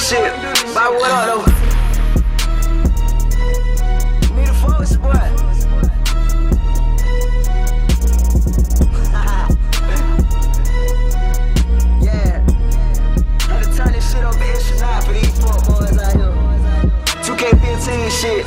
shit. By what up though? Need a focus, boy. Yeah. Had to turn this shit over extra now for these fuck boys out here. 2K15 shit.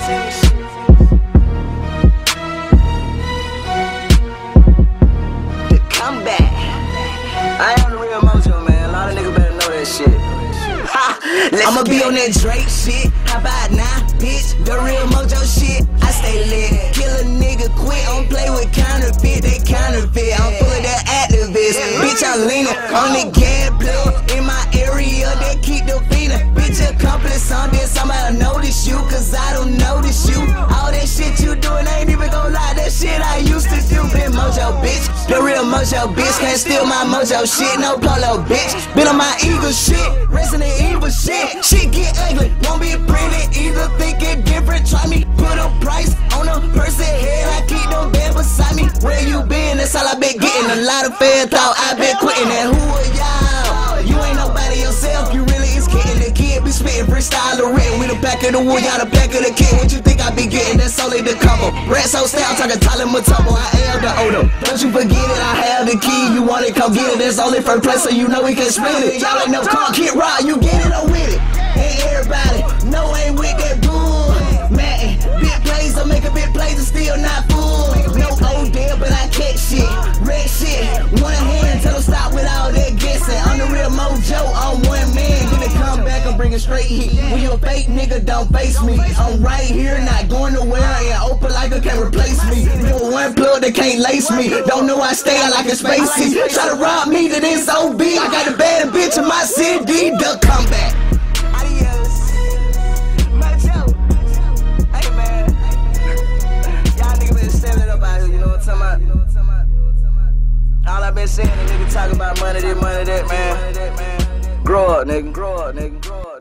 The comeback. I am the real Mojo, man. A lot of niggas better know that shit. I'ma be on that Drake shit. How about now, bitch? The real Mojo shit. I stay lit. Kill a nigga quick. I don't play with counterfeit. They counterfeit. I'm full of that activist. Bitch, I'm leaning on the gas plug in my area. They keep the feeling. Bitch, accomplice on this. Somebody notice you, cause I don't notice you. All that shit you doing, I ain't even gon' lie. That shit I used to do. Been Mojo, bitch. The real Mojo, bitch. Can't steal my Mojo shit. No polo, bitch. Been on my Eagle shit. Resident Evil shit. Shit get ugly. Won't be pretty either. Think it different. Try me. Put a price on a person head. I keep them band beside me. Where you been? That's all I been getting. A lot of fan thought I been quitting. And who are y'all? You ain't nobody yourself. You really is kidding. The kid be spitting freestyle written. We the back of the wood. Y'all the back of the kid. What you think I be getting? That's only the couple. Red so style. Talking Tyler Matomo. I am the Odo. Don't you forget it. I have the key. You want it? Come get it. That's only first place. So you know we can split it. Y'all ain't no car. Kid Rod. You get it or with it. And everybody. No, ain't with that bull. Mattin'. Big plays. I make a big plays and still not full. No old deal, but I catch shit. Red shit. One hand. Tell them stop with all that guessing. I'm the real Mojo. I'm one man. Then they come back. I'm bringing straight heat. When you a fake nigga, don't face me. I'm right here, not going nowhere. And open like I can't replace me. You one plug that can't lace me. Don't know I stay out like a spacey. Try to rob me to this OB. I got a bad bitch in my CD. The comeback. Adios. Mojo. Hey man. Y'all niggas been selling up out here, you know what I'm talking about? All I been saying, the nigga talking about money, this, money, that, man. Grow up, nigga. Grow up, nigga. Grow up.